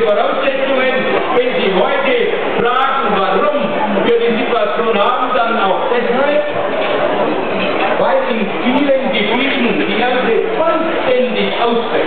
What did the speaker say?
Voraussetzungen. Wenn Sie heute fragen, warum wir die Situation haben, dann auch deshalb, weil in vielen Gebieten die Ernte vollständig ausfällt.